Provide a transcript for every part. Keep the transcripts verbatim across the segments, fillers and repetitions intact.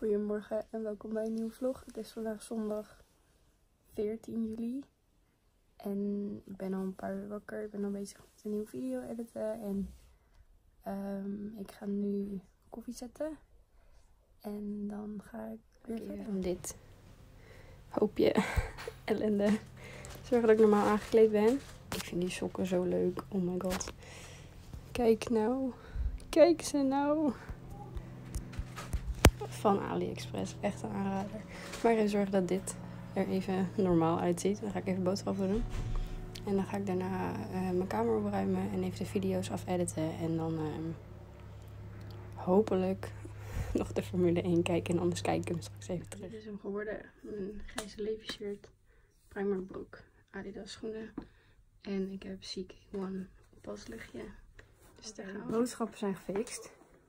Goedemorgen en welkom bij een nieuwe vlog. Het is vandaag zondag veertien juli. En ik ben al een paar uur wakker. Ik ben al bezig met een nieuwe video editen. En um, ik ga nu koffie zetten. En dan ga ik weer verder. Om dit hoopje ellende zorgen dat ik normaal aangekleed ben. Ik vind die sokken zo leuk. Oh my god. Kijk nou. Kijk ze nou. Van AliExpress. Echt een aanrader. Maar even zorgen dat dit er even normaal uitziet. Dan ga ik even boodschappen doen. En dan ga ik daarna uh, mijn kamer opruimen. En even de video's afediten. En dan uh, hopelijk nog de Formule één kijken. En anders kijk ik hem straks even terug. Dit is hem geworden. Een grijze Levi shirt. Primark broek. Adidas schoenen. En ik heb C K één opasluchtje. Dus daar gaan we. Boodschappen zijn gefixt.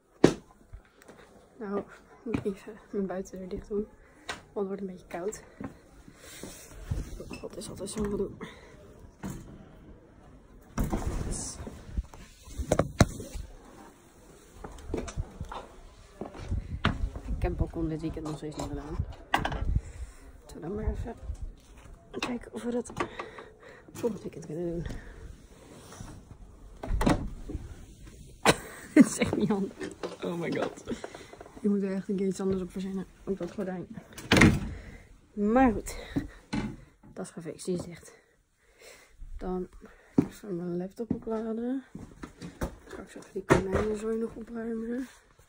Nou, ik moet even mijn buitendeur dicht doen. Want het wordt een beetje koud. Oh, dat is altijd zo'n gedoe. Dus. Ik heb balkon dit weekend nog steeds niet gedaan. Laten we dan maar even kijken of we dat volgend weekend kunnen doen. Dit is echt niet handig. Oh my god. Ik moet er echt een keer iets anders op verzinnen. Ook dat gordijn. Maar goed. Dat is gefixt. Die is dicht. Dan even mijn laptop opladen. Straks even die konijnenzooi nog opruimen.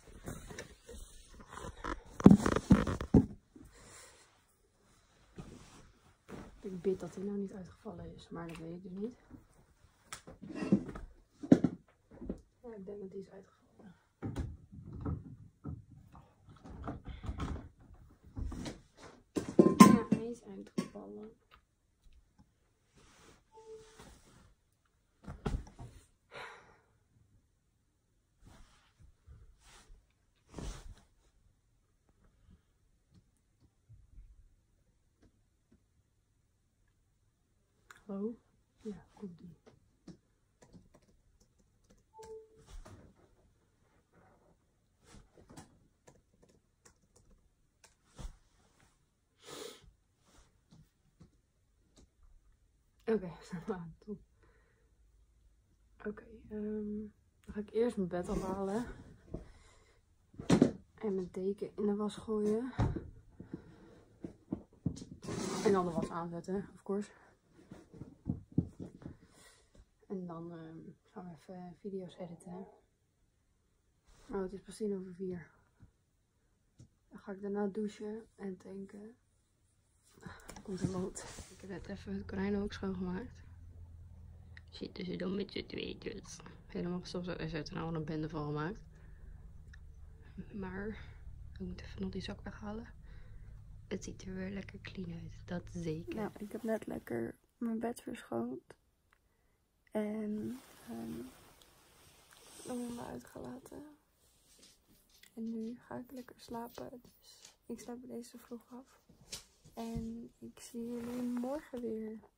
Ik bid dat hij nou niet uitgevallen is. Maar dat weet ik dus niet. Ja, ik denk dat die is uitgevallen. Is uitgevallen. Hallo? Ja, komt die. Oké, okay, zijn we aan toe. Oké, okay, um, dan ga ik eerst mijn bed ophalen. En mijn deken in de was gooien. En dan de was aanzetten, of course. En dan um, gaan we even video's editen. Oh, het is pas tien over vier. Dan ga ik daarna douchen en tanken. Komt helemaal goed. Ik heb net even het konijn ook schoongemaakt. Zitten ze dan met z'n tweetjes. Helemaal gestofzuigd. Er zit er nou een bende van gemaakt. Maar ik moet even nog die zak weghalen. Het ziet er weer lekker clean uit. Dat zeker. Nou, ik heb net lekker mijn bed verschoond. En um, hem uitgelaten. En nu ga ik lekker slapen. Dus ik sluit deze vlog af. En ik zie jullie morgen weer.